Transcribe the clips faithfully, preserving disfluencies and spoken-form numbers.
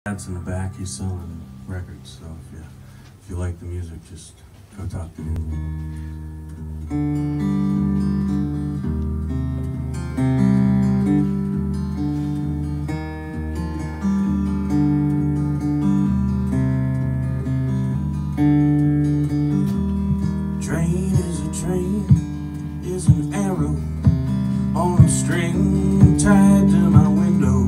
Dad's in the back, he's selling records, so if you, if you like the music, just go talk to him. Train is a train, is an arrow on a string tied to my window.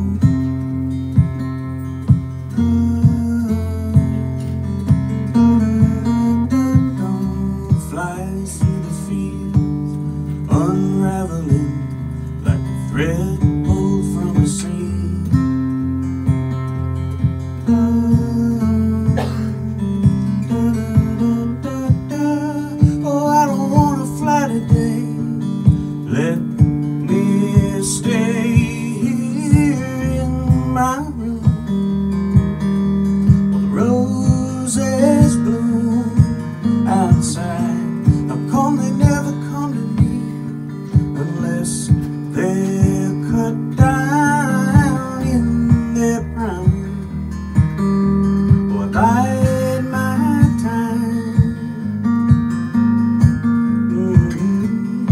Flies through the fields, unraveling like a thread pulled from a seam. Oh, I don't want to fly today. Let me stay here in my room. Well, the roses bloom outside. How come they never come to me unless they're cut down in their prime? Well, I bide my time. Mm-hmm.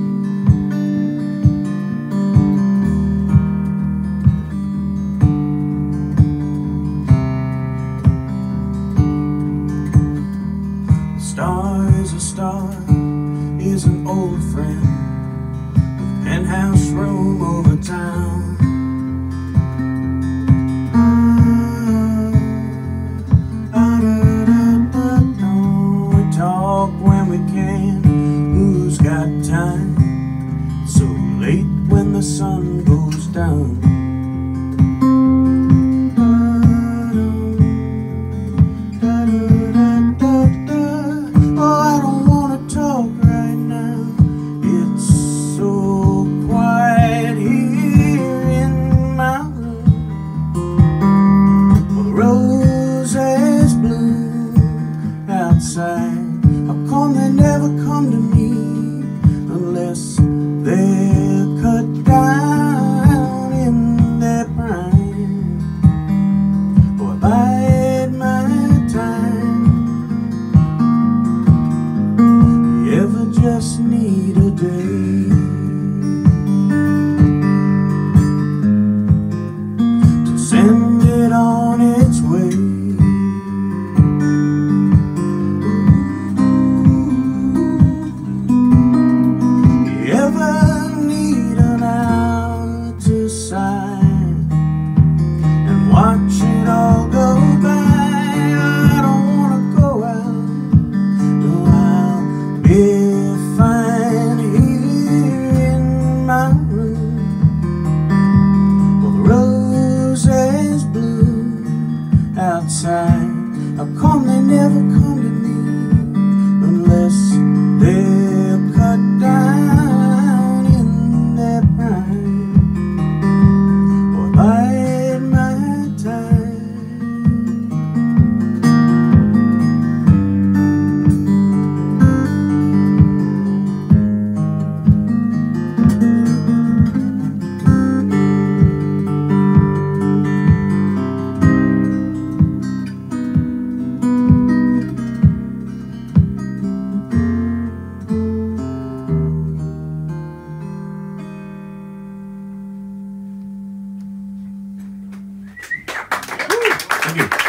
A star is a star, is an old friend with a penthouse room over town. We talk when we can, who's got time? So late when the sun goes down. How come they never come to me unless they're cut down in their prime? Oh, I bide my time. You ever just need a day to send it on its way? Watch it all go by. I don't wanna go out. No, I'll be fine here in my room. Well, the roses bloom outside. How come they never come to me unless they're cut down in their prime? Well, I Thank you.